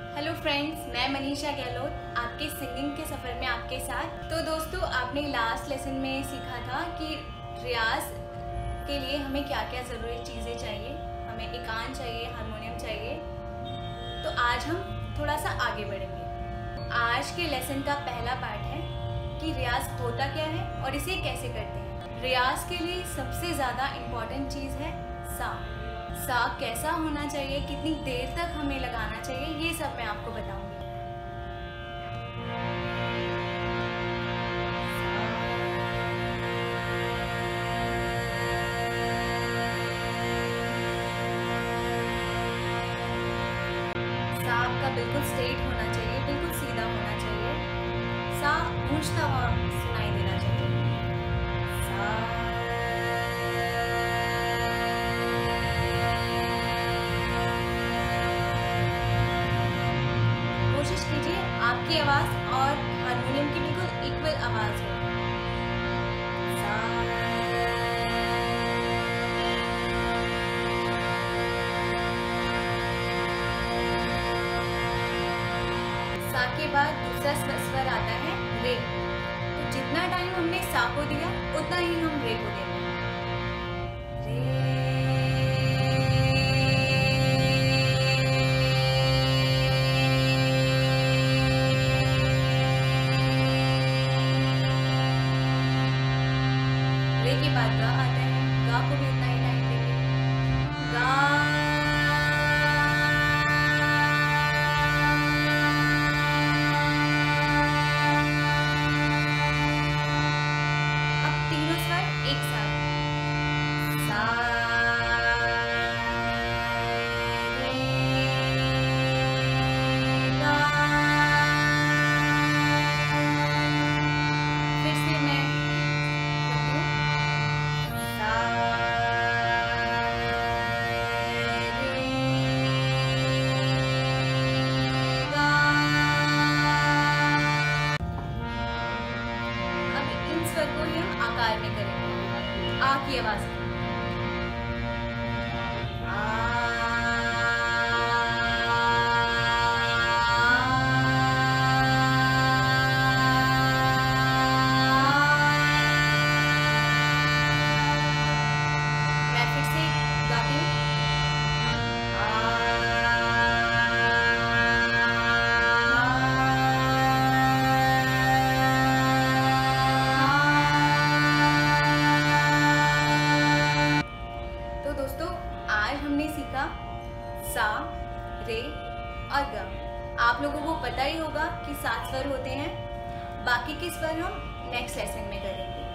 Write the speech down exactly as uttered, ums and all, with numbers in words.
Hello friends, मैं मनीषा गहलोत आपके singing के सफ़र में आपके साथ। तो दोस्तों, आपने लास्ट लेसन में सीखा था कि रियाज के लिए हमें क्या क्या ज़रूरी चीज़ें चाहिए। हमें एकांत चाहिए, हारमोनियम चाहिए। तो आज हम थोड़ा सा आगे बढ़ेंगे। आज के लेसन का पहला पार्ट है कि रियाज होता क्या है और इसे कैसे करते हैं। रियाज के लिए सबसे ज़्यादा इम्पॉर्टेंट चीज़ है सा। सा कैसा होना चाहिए, कितनी देर तक हमें लगाना चाहिए, ये सब मैं आपको बताऊंगी। सा आपका बिल्कुल स्ट्रेट होना चाहिए, बिल्कुल सीधा होना चाहिए। सा गूंजता हुआ सुनाई देना चाहिए। सा कोशिश कीजिए आपकी आवाज और हारमोनियम की बिल्कुल इक्वल आवाज हो। सा सा के बाद दूसरा स्वर आता है रे। तो जितना टाइम हमने सा को दिया उतना ही हम रे को देंगे। रे रे के बाद गा आता है। गा को भी उतना ही टाइम देंगे। गा अब तीनों स्वर एक साथ। सा रे गा। फिर से मैं करती हूँ। सा रे गा। अब इन स्वर को ही हम आकार में करेंगे। आ की आवाज में। मैं फिर से गाती हूँ। तो दोस्तों, आज हमने सीखा सा, रे और गा। आप लोगों को पता ही होगा कि सात स्वर होते हैं। बाकी के स्वर हम नेक्स्ट लेसन में करेंगे।